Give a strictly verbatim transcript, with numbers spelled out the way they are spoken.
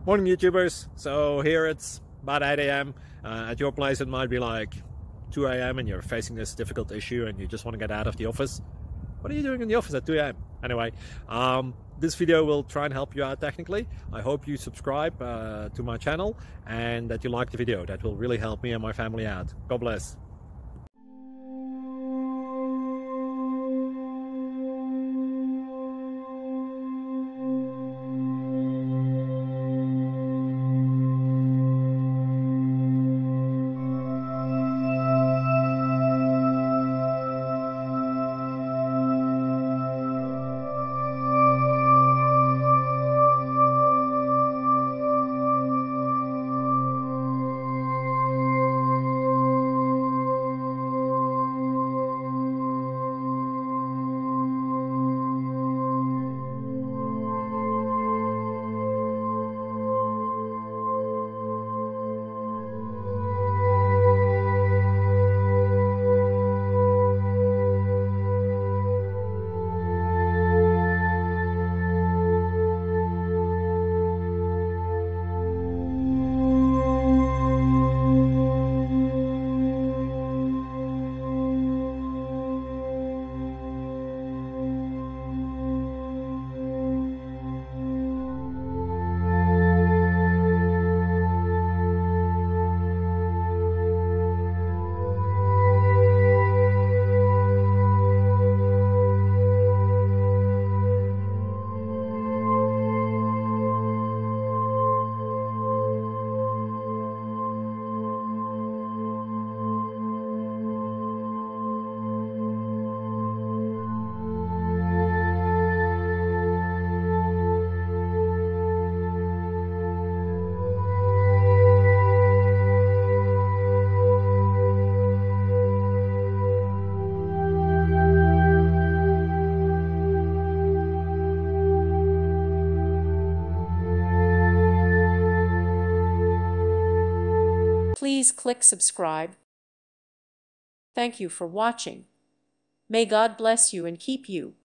Morning YouTubers. So here it's about eight A M Uh, at your place it might be like two A M and you're facing this difficult issue and you just want to get out of the office. What are you doing in the office at two A M? Anyway, um, this video will try and help you out technically. I hope you subscribe uh, to my channel and that you like the video. That will really help me and my family out. God bless. Please click subscribe. Thank you for watching. May God bless you and keep you.